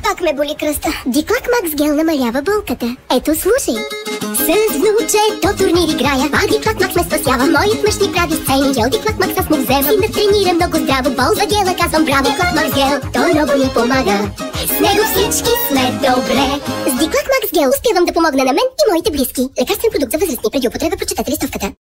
Пак ме боли кръста. Диклак Макс гел намалява болката. Ето, слушай. С внучето турнир играя, а Диклак Макс ме спасява. Моят мъж ни прави сцени. Гел Диклак Макс аз му вземам. И да тренира много здраво. Ползва гела, казвам браво. Диклак Макс гел, той много ни помага. С него всички сме добре. С Диклак Макс гел успявам да помогна на мен и моите близки. Лекарствен продукт за възрастни. Преди употреба прочетете листовката.